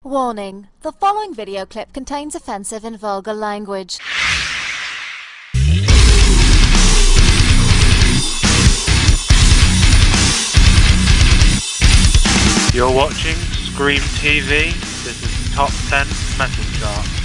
Warning: the following video clip contains offensive and vulgar language. You're watching Skreem TV. This is the top 10 metal chart.